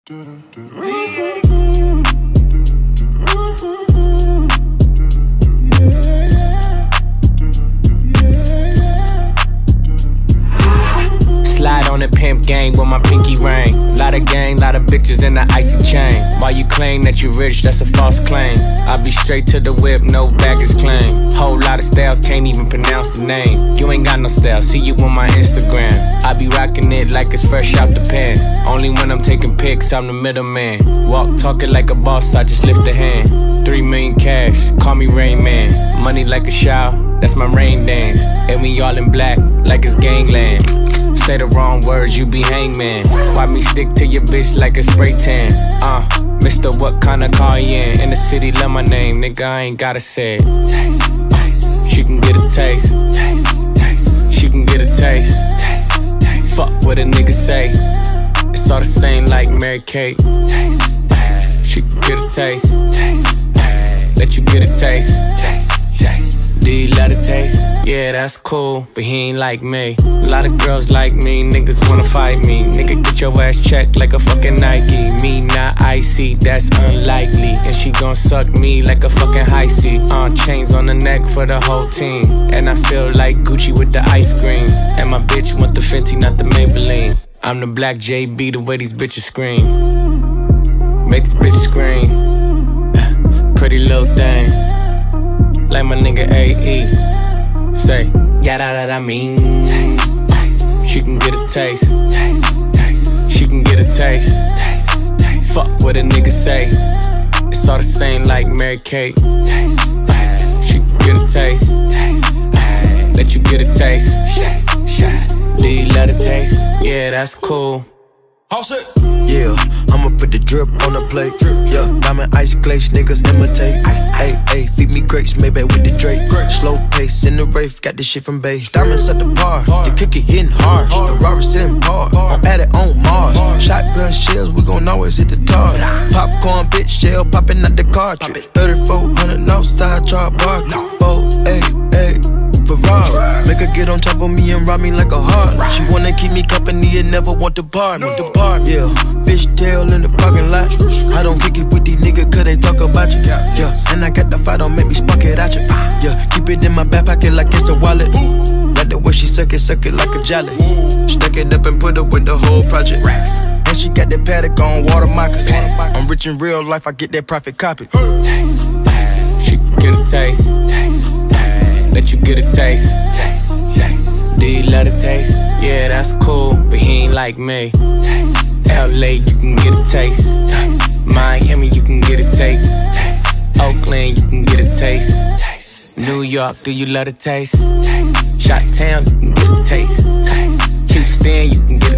Slide on the pimp gang with my pinky ring. Lot of gang, lot of bitches in the icy chain. While you claim that you rich, that's a false claim. I be straight to the whip, no baggage claim. Whole lot of styles, can't even pronounce the name. You ain't got no style, see you on my Instagram. I be rocking it like it's fresh out the pen. Only when I'm taking pics, I'm the middleman. Walk talking like a boss, I just lift a hand. 3 million cash, call me Rain Man. Money like a shower, that's my rain dance. And we all in black, like it's gangland. Say the wrong words, you be hangman. Why me stick to your bitch like a spray tan? Mister, what kind of car you in the city, love my name, nigga, I ain't gotta say it. Taste, taste. She can get a taste. Taste, taste. She can get a taste. Taste, taste. Fuck what a nigga say. It's all the same like Mary Kate. Taste, taste. She can get a taste. Taste, taste. Let you get a taste. Taste, taste. Do you love the taste? Yeah, that's cool, but he ain't like me. A lot of girls like me, niggas wanna fight me. Nigga, get your ass checked like a fucking Nike. Me not icy, that's unlikely. And she gon' suck me like a fucking high C. Chains on the neck for the whole team. And I feel like Gucci with the ice cream. And my bitch want the Fenty, not the Maybelline. I'm the black JB, the way these bitches scream. Make this bitch scream. Pretty little thing, like my nigga AE. Say, yeah, that I mean. Taste, taste. She can get a taste. Taste, taste. She can get a taste. Taste, taste. Fuck what a nigga say. It's all the same like Mary Kate. Taste, taste. She can get a taste. Taste, taste. Let you get a taste. Do you love the taste? Yeah, that's cool. Yeah, I'ma put the drip on the plate. Yeah, diamond ice glaze, niggas imitate. Ayy, ayy, feed me grapes, maybe with the Drake. Slow pace in the rave, got this shit from base. Diamonds at the bar, the cookie hitting hard. The Robert sitting par, I'm at it on Mars. Shotgun shells, we gon' always hit the target. Popcorn, bitch, shell popping out the cartridge. 3400 outside, chart bar. 488. Ferrari. Make her get on top of me and rob me like a heart. She wanna keep me company and never want to bar me. Yeah, fishtail in the parking lot. I don't kick it with these niggas cause they talk about you. Yeah, and I got the fight, don't make me spark it at you. Yeah, keep it in my back pocket like it's a wallet. Like the way she suck it like a jelly. Stuck it up and put it with the whole project. And she got that paddock on water moccasins. I'm rich in real life, I get that profit copy. Taste, taste. She can get a taste. Taste, taste. Let you get a taste. Taste, taste. Do you love the taste? Yeah, that's cool, but he ain't like me. Taste, LA, you can get a taste. Taste. Miami, you can get a taste. Taste. Oakland, you can get a taste. Taste. New York, do you love the taste? Taste. Shot Town, you can get a taste. Taste. Houston, you can get a